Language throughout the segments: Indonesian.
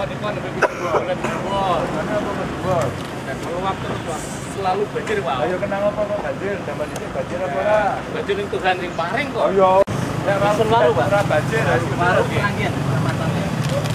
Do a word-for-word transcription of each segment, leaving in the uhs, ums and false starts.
Selalu banjir, Pak. Ayo kenapa kok banjir? Zaman ini banjir apa ora? Banjir itu Tuhan yang paring kok. Ayo. Nek Langsung baru, Pak. Ora banjir, Baru pengajian rapatannya.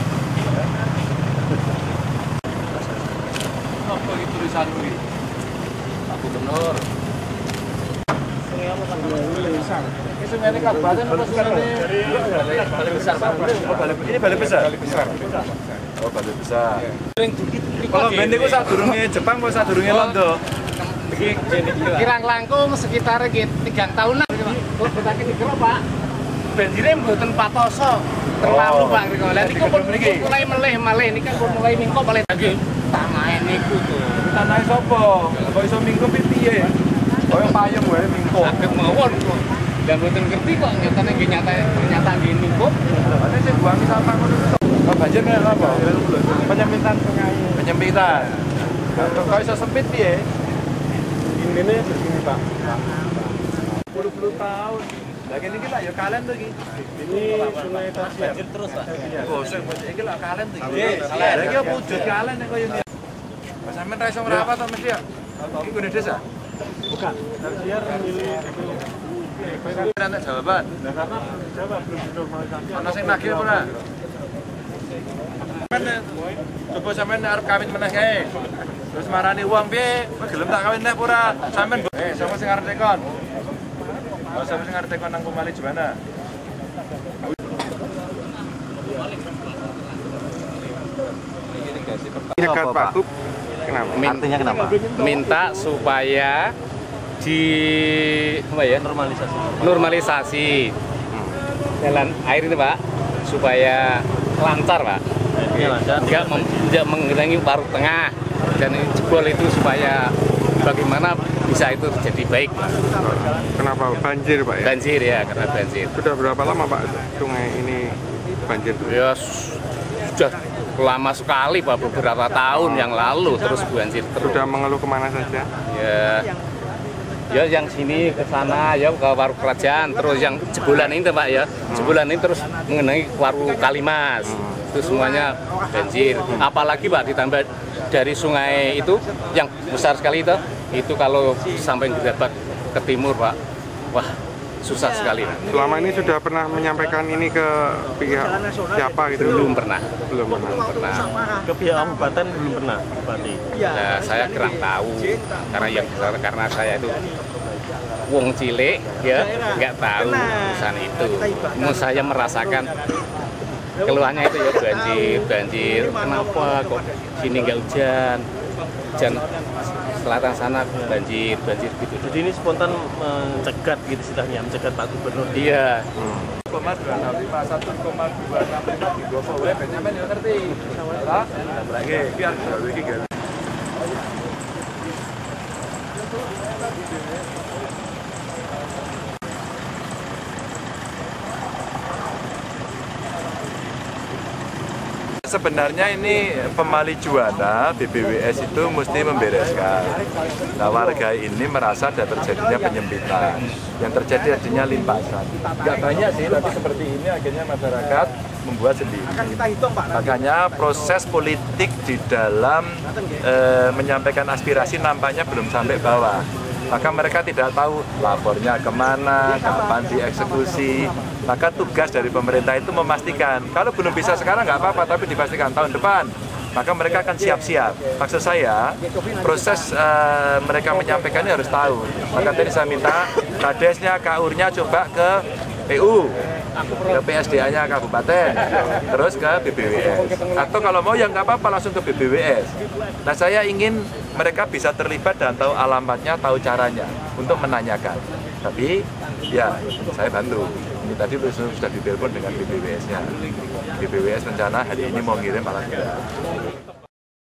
Apa iki tulisan kuwi? Pak Gubernur. Sungai apa Pak? Ini sungai ini kabupaten apa sungai ini? Balai besar, Pak. Oh, balai ini balai besar. Balai besar. Oh, balai besar. Kalau ben niku sadurunge Jepang apa sadurunge Londo? Kirang langkung sekitar tiga tahunan. Kok betake dikira, Pak. Banjire mboten patoso. Terlalu, Pak. Lah niku pun mulai meleh malih niki pun mulai mingko malih nggih. Tanahe niku tuh. Tanahe sapa? Kok iso mingko piye? Kaya payung wae mingko. Saged mawon kok. Dan mboten ngerti kok nyatane nggih nyata ternyata nggih mingko. Ane sing buang sampah ngono to. Kok banjir kaya apa? Penyempitan sungai. Penyempitan. Kok iso sempit piye? Ini begini, Pak. Puluh-puluh tahun. Lagi ini kita ya kalian tuh iki. Ini sungai Tasya. Banjir terus, Pak. Oh, sing iki lak kalian tuh iki. Lah iki apa wujud kalian nek koyo ngene. Mas sampean ra iso ngrawat to mesti ya? Iki gune desa? Bukan. Biar milik Kira jawaban. Nah, karena jawab belum dinormalisasi. Ana sing nagih apa ora? Sampeyan coba sampeyan arep kawin meneh kae. Terus marani uang piye? Kowe gelem tak kawin neh apa ora? Sampeyan eh sapa sing arep tekon? Oh, sapa sing arep tekon nang Kumali Juwana? Dekat Pak Gub, kenapa? Artinya kenapa? Minta supaya di apa ya? Normalisasi. Normalisasi. Jalan air itu, Pak, supaya lancar, Pak. Iya, lancar. Tidak tidak mengenangi paruh tengah dan jebol itu supaya bagaimana bisa itu jadi baik, Pak. Kenapa banjir, Pak ya? Banjir ya, karena banjir. Sudah berapa lama, Pak, sungai ini banjir? Ya sudah lama sekali, Pak, beberapa tahun yang lalu terus banjir terus. Sudah mengeluh kemana saja? Ya, ya yang sini ke sana ya ke Waru Kerajaan, terus yang jebolan ini Pak ya, jebolan ini terus mengenai Waru Kalimas, itu semuanya banjir. Apalagi Pak ditambah dari sungai itu yang besar sekali itu, itu kalau sampai Gedabak ke timur Pak, wah susah sekali Pak. Selama ini sudah pernah menyampaikan ini ke pihak siapa gitu? Belum pernah. Belum pernah. Belum pernah. Ke pihak kabupaten belum pernah, berarti. Nah, saya kurang tahu karena yang karena saya itu wong cilik ya nggak tahu urusan itu. Mau saya merasakan keluhannya itu ya banjir, banjir. Kenapa kok sini nggak hujan? Hujan selatan sana banjir, banjir gitu. Jadi ini spontan mencegat gitu istilahnya, mencegat Pak Gubernur. Iya. koma dua enam lima satu koma dua enam lima di Gopo web sampeyan yo ngerti. Lah, nggih, biar gawe iki gawe. Sebenarnya ini Pemali Juwana, B B W S itu mesti membereskan. Nah, warga ini merasa ada terjadinya penyempitan, yang terjadi adanya limpasan. Nggak banyak sih, tapi seperti ini akhirnya masyarakat membuat sendiri. Makanya proses politik di dalam e, menyampaikan aspirasi nampaknya belum sampai bawah. Maka mereka tidak tahu lapornya kemana, kapan dieksekusi. Maka tugas dari pemerintah itu memastikan, kalau belum bisa sekarang nggak apa-apa, tapi dipastikan tahun depan, maka mereka akan siap-siap. Maksud saya, proses uh, mereka menyampaikan ini harus tahu. Maka tadi saya minta Kadesnya, K U R-nya coba ke P U, ke P S D A-nya kabupaten, terus ke B B W S. Atau kalau mau ya nggak apa-apa langsung ke B B W S. Nah, saya ingin mereka bisa terlibat dan tahu alamatnya, tahu caranya untuk menanyakan. Tapi ya saya bantu. Ini tadi sudah ditelepon dengan B B W S-nya. B B W S rencana hari ini mau ngirim alat berat.